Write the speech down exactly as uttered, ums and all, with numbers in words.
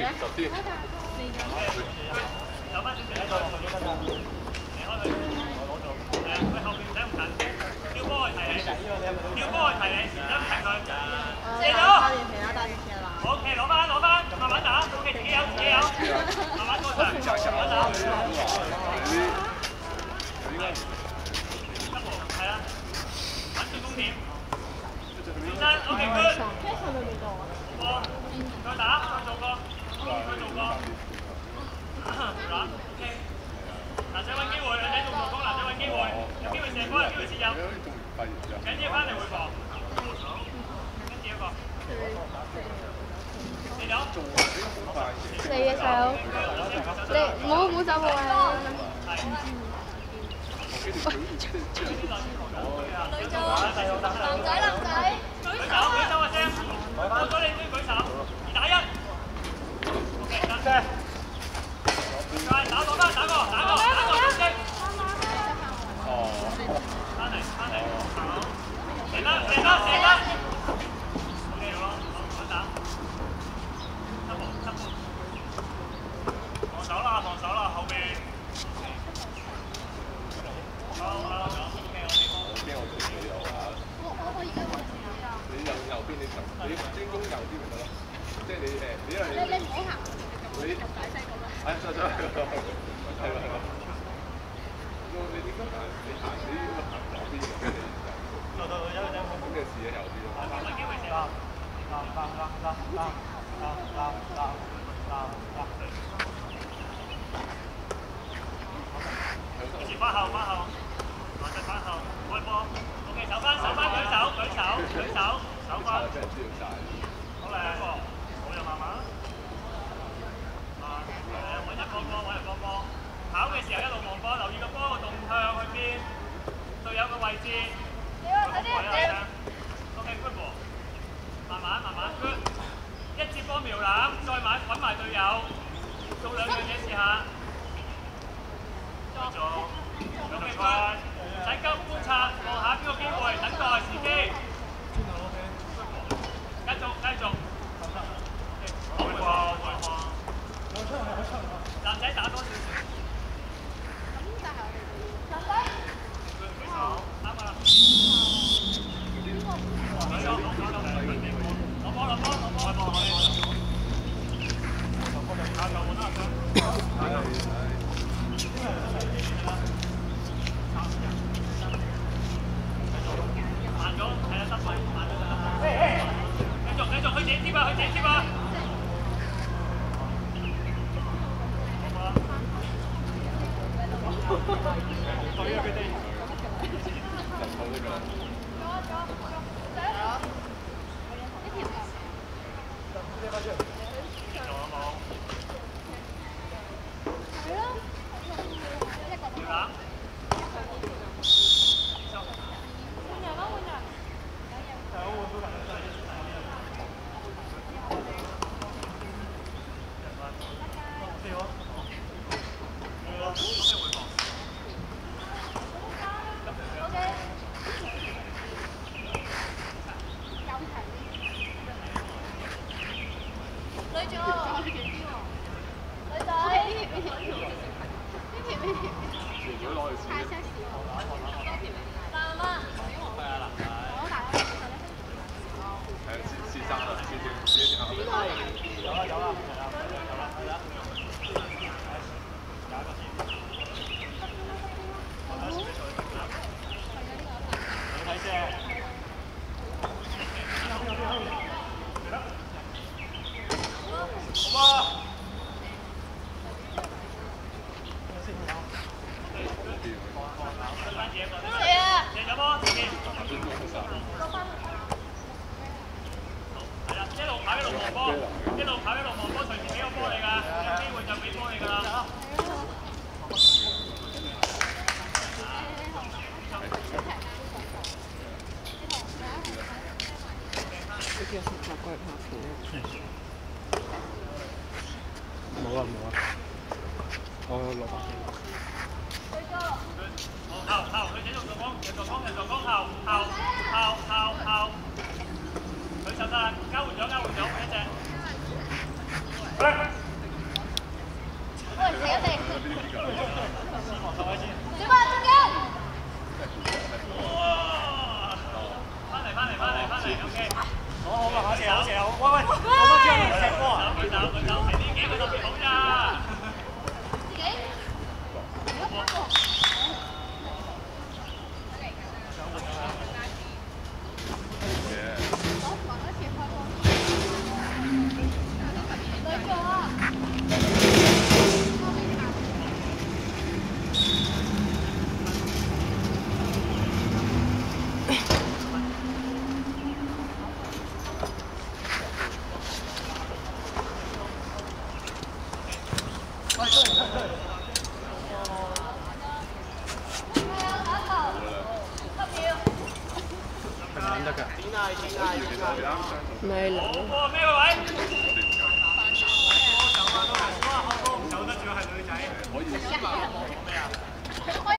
接實啲。 有翻少少喺度，離開佢。誒，佢後邊唔使咁近，跳波去提你，跳波去提你，唔使咁近佢。射咗。O K， 攞翻攞翻，慢慢打。O K， 自己有自己有，慢慢過場，慢慢打。係啊，揾進攻點。小心 ，O K，good。好，再打，再做過，再做過。打 ，O K。男仔揾機會，女仔做助攻，男仔揾機會，有機會射波，有機會切入。緊接翻嚟回防。跟住一個。射咗。 你嘅手，你唔好唔好走步啊！女仔男仔， 舉手舉手啊聲，過咗你都要舉手，二打一。O K， 得。再打過翻，打過，打過，打過，攻擊。哦。翻嚟，翻嚟，射得，射得，射得。O K， 好咯，好打。七步，七步。防守啦，防守啦，後邊。好，好，好。O K， 我哋。我驚我哋你有啊。我我我而家揾右右。你右右邊你你專攻右邊咪得咯，即係你誒，你因為你你唔好行。你入大細咁啦。係，錯咗。係喎係喎。你點解行？你行你要行左邊嘅，跟住你就。到到有有冇咁嘅事喺右邊咯。係咪機會射？嗱嗱嗱嗱嗱嗱嗱嗱嗱嗱。以前翻後翻後，或者翻後開波。O K， 手翻手翻舉手舉手舉手手翻。好靚，好又慢慢。揾一個波，揾一個波。跑嘅時候一路望波，留意個波個動向去邊，隊友嘅位置。O K， good ball。慢慢慢慢 good。一接波瞄籃，再買揾埋隊友，做兩樣嘢試下。做。O K good。唔使急，觀察，望下邊個機會，等待時機。繼續繼續。好回放回放。男仔打多少少？咁就係男仔。舉手，啱啊！舉手，攞波攞波攞波攞波攞波！打球我得啊！慢咗，係啊，得位，慢咗就得。繼續繼續，去自己貼啊，去自己貼啊！對啊，佢哋入球呢個。仲有冇？係咯。要打。換人啦，換人。係好換到人。四個。一路跑一路望波，隨時俾個波你㗎，有機會就俾波你㗎啦。 冇啊冇啊，我落翻先。 後後，佢仔做助攻，人助攻，人助攻，後後後後後，佢手得，交換咗，交換咗，一隻。 喂，我乜知我踢波啊？佢走佢走，呢幾個特別好咋？ 自己。 得㗎。 咪兩。 波咩個位？走啊都係，哇！後攻走得主要係女仔。 可以。